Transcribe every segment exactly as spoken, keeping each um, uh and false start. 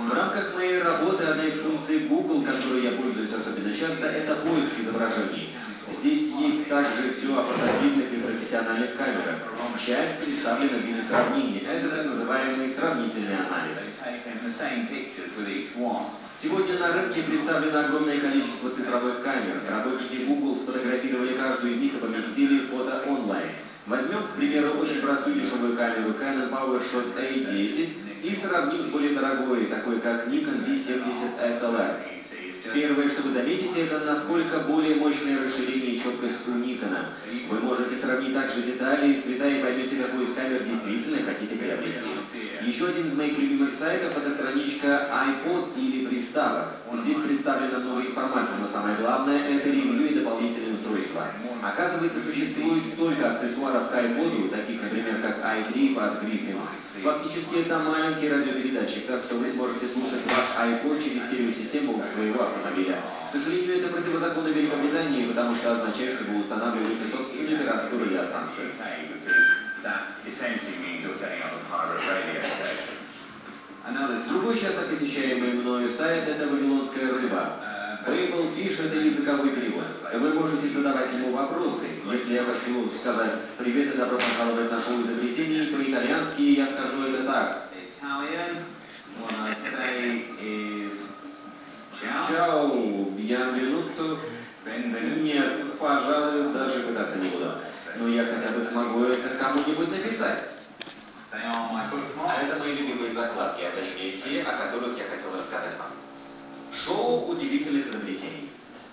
В рамках моей работы одна из функций Google, которой я пользуюсь особенно часто, это поиск изображений. Здесь есть также все о портативных и профессиональных камерах. Часть представлена в виде сравнений. Это так называемый сравнительный анализ. Сегодня на рынке представлено огромное количество цифровых камер. Работники Google сфотографировали каждую из них и поместили фото онлайн. Возьмем, к примеру, очень простую дешевую камеру Canon PowerShot A десять и сравним с более дорогой, такой как Nikon ди семьдесят эс эл ар. Первое, что вы заметите, это насколько более мощное расширение и четкость у Никона. Вы можете сравнить также детали и цвета и поймете, какую из камер действительно хотите приобрести. Еще один из моих любимых сайтов — это страничка iPod или приставок. Здесь представлена новая информация, но самое главное — это ревью и дополнительные устройства. Оказывается, существует столько аксессуаров к iPod, таких, например, как iDrive от Griffin. Фактически это маленький радиопередатчик, так что вы сможете слушать ваш iPod через стереосистему своего автомобиля. К сожалению, это противозаконно в Великобритании, потому что означает, что вы устанавливаете собственную пиратскую радиостанцию. Другой часто посещаемый мною сайт — это «Вавилонская рыба». Babelfish — это языковой перевод. Вы можете задавать ему вопросы. Если я хочу сказать «Привет и добро пожаловать на шоу изобретений», по-итальянски я скажу это так. Чао, бьянвенуто. Нет, пожалуй, даже пытаться не буду. Но я хотя бы смогу это кому-нибудь написать. А это мои любимые закладки, а точнее те, о которых я хотел рассказать вам. Шоу удивительных изобретений.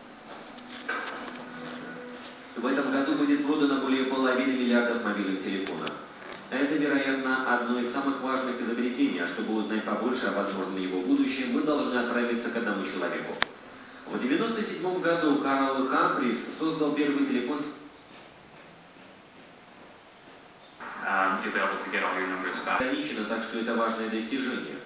В этом году будет продано более половины миллиардов мобильных телефонов. Это, вероятно, одно из самых важных изобретений, а чтобы узнать побольше о возможном его будущем, вы должны отправиться к одному человеку. В девяносто седьмом году Карл Хамфрис создал первый телефон с... ограничено, так что это важное достижение.